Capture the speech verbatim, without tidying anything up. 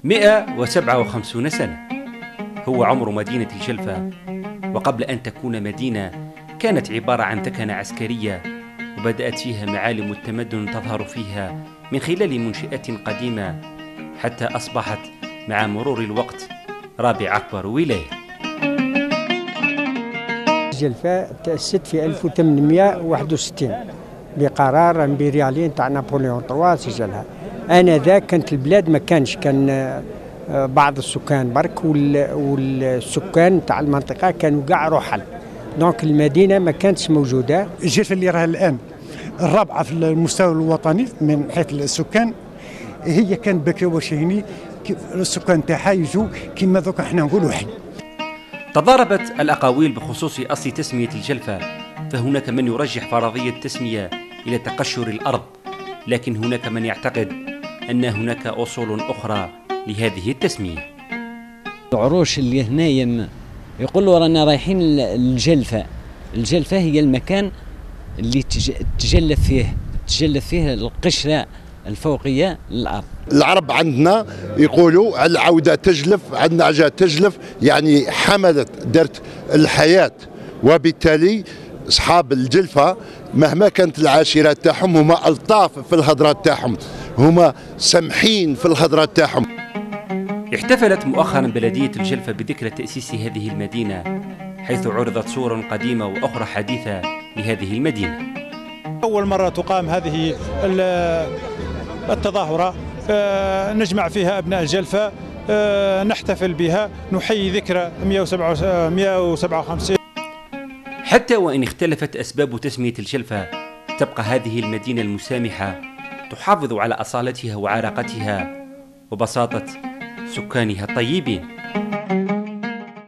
مئة وسبعة وخمسين سنة هو عمر مدينة الجلفة، وقبل أن تكون مدينة كانت عبارة عن ثكنة عسكرية، وبدأت فيها معالم التمدن تظهر فيها من خلال منشآت قديمة، حتى أصبحت مع مرور الوقت رابع أكبر ولاية. الجلفة تأسست في ألف وثمانمئة وواحد وستين بقرار امبريالي تاع نابليون الثالث سجلها. آنذاك كانت البلاد ما كانش كان بعض السكان برك، والسكان تاع المنطقة كانوا كاع رحل، دونك المدينة ما كانتش موجودة. الجلفة اللي راها الآن الرابعة في المستوى الوطني من حيث السكان، هي كانت بكري وشهني السكان تاعها يجوا كما دوك احنا نقولوا حي. تضاربت الأقاويل بخصوص أصل تسمية الجلفة، فهناك من يرجح فرضية التسمية إلى تقشر الأرض، لكن هناك من يعتقد أن هناك أصول أخرى لهذه التسمية. العروش اللي هنايا يقولوا رانا رايحين الجلفة. الجلفة هي المكان اللي تجلف فيه تجلف فيه القشرة الفوقية للأرض. العرب عندنا يقولوا على العودة تجلف، عندنا عجاء تجلف، يعني حملت درت الحياة، وبالتالي أصحاب الجلفة مهما كانت العاشرات تاعهم هما ألطاف في الهضرات تاعهم، هما سمحين في الهضرات تاعهم. احتفلت مؤخرا بلدية الجلفة بذكرى تأسيس هذه المدينة، حيث عرضت صور قديمة وأخرى حديثة لهذه المدينة. أول مرة تقام هذه التظاهرة نجمع فيها أبناء الجلفة، نحتفل بها، نحيي ذكرى مئة وسبعة وخمسين. حتى وإن اختلفت أسباب تسمية الجلفة، تبقى هذه المدينة المسامحة تحافظ على أصالتها وعراقتها وبساطة سكانها الطيبين.